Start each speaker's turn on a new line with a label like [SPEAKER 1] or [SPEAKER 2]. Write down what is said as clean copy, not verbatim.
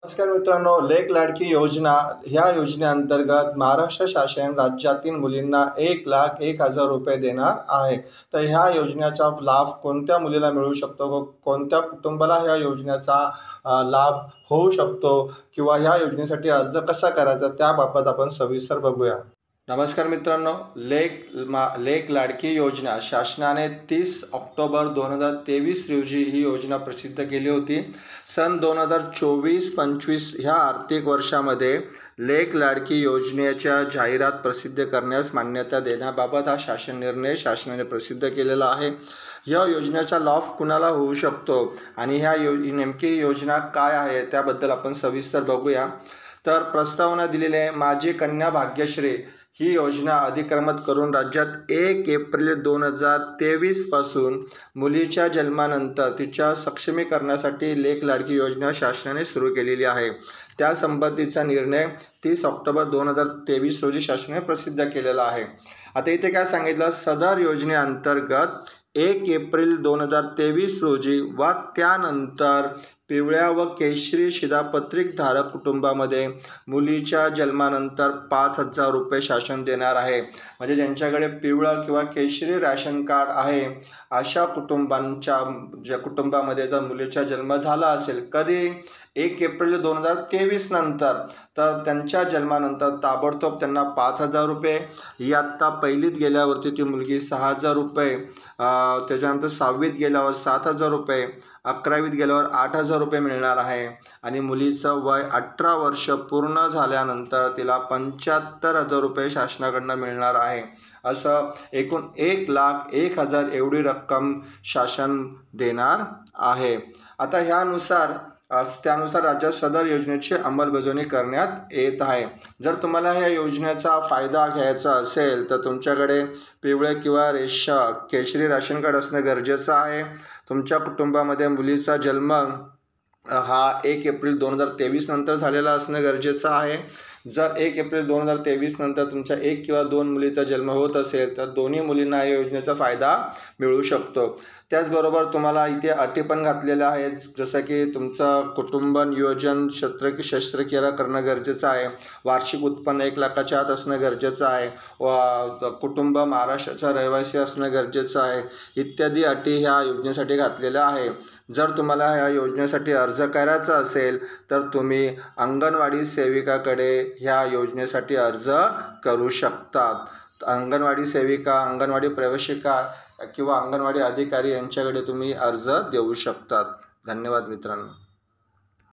[SPEAKER 1] नमस्कार मित्रांनो, लेक लाडकी योजना ह्या योजनेअंतर्गत महाराष्ट्र शासन राज्यातील मुलींना 1,01,000 रुपये देणार आहे। तर ह्या योजनेचा लाभ कोणत्या मुलीला मिळू शकतो व कोणत्या कुटुंबाला ह्या योजनेचा लाभ होऊ शकतो किंवा ह्या योजनेसाठी अर्ज कसा करायचा त्याबाबत आपण सविस्तर बघूया। नमस्कार मित्रांनो, लेक लाडकी योजना शासनाने 30 ऑक्टोबर 2023 रोजी ही योजना प्रसिद्ध केली होती। सन 2024-25 ह्या आर्थिक वर्षामध्ये लेक लाडकी योजनेच्या जाहिरात प्रसिद्ध करण्यास मान्यता देण्याबाबत हा शासन निर्णय शासनाने प्रसिद्ध केलेला आहे। या योजनेचा लाभ कुणाला होऊ शकतो आणि ह्या नेमकी योजना काय आहे त्याबद्दल आपण सविस्तर बघूया। तर प्रस्तावना दिलेली आहे, माझी कन्या भाग्यश्री ही योजना अधिक्रमित करून राज्यात 1 एप्रिल 2023 पासून मुलीच्या जन्मानंतर तिच्या सक्षमीकरणासाठी लेक लाडकी योजना शासनाने सुरू केलेली आहे। त्यासंबंधीचा निर्णय 30 ऑक्टोबर 2023 रोजी शासनाने प्रसिद्ध केलेला आहे। आता इथे काय सांगितलं, सदर योजनेअंतर्गत 1 एप्रिल 2023 रोजी व त्यानंतर पिवळ्या व केशरी शिधापत्रिक धारक कुटुंबामध्ये मुलीच्या जन्मानंतर 5,000 रुपये शासन देणार आहे। म्हणजे ज्यांच्याकडे पिवळं किंवा केशरी रॅशन कार्ड आहे अशा कुटुंबामध्ये जर मुलीचा जन्म झाला असेल कधी 1 एप्रिल 2023 नंतर, तर त्यांच्या जन्मानंतर ताबडतोब त्यांना 5,000 रुपये, इयत्ता पहिलीत गेल्यावरती ती मुलगी 6,000 रुपये, त्याच्यानंतर 6वीत गेल्यावर 7,000 रुपये, 11वीत गेल्यावर 8,000 रुपये मिळणार आहे आणि मुलीचं वय 18 वर्ष पूर्ण झाल्यानंतर तिला 75,000 रुपये शासनाकडून मिळणार आहे। असं एकूण 1,01,000 एवढी रक्कम शासन देणार आहे। आता त्यानुसार राज्यात सदर योजनेची अंमलबजावणी करण्यात येत आहे। जर तुम्हाला ह्या योजनेचा फायदा घ्यायचा असेल तर तुमच्याकडे पिवळे किंवा केशरी राशन कार्ड असणं गरजेचं आहे। तुमच्या कुटुंबामध्ये मुलीचा जन्म हा 1 एप्रिल 2023 नंतर झालेला असणं गरजेचं आहे। जर 1 एप्रिल 2023 नंतर तुमच्या 1 किंवा 2 मुलीचा जन्म होत असेल तर दोन्ही मुलींना या योजनेचा फायदा मिळू शकतो। त्याचबरोबर तुम्हाला इथे अटी पण घातलेल्या आहेत, जसं की तुमचं कुटुंब नियोजन शस्त्रक्रिया करणं गरजेचं आहे, वार्षिक उत्पन्न 1 लाखाच्या आत असणं गरजेचं आहे, व कुटुंब महाराष्ट्राचा रहिवासी असणं गरजेचं आहे, इत्यादी अटी ह्या योजनेसाठी घातलेल्या आहे। जर तुम्हाला ह्या योजनेसाठी अर्ज करायचा असेल तर तुम्ही अंगणवाडी सेविकाकडे ह्या योजनेसाठी अर्ज करू शकतात। अंगणवाडी सेविका, अंगणवाडी प्रवेशिका किंवा अंगणवाडी अधिकारी यांच्याकडे तुम्ही अर्ज देऊ शकतात। धन्यवाद मित्रांनो।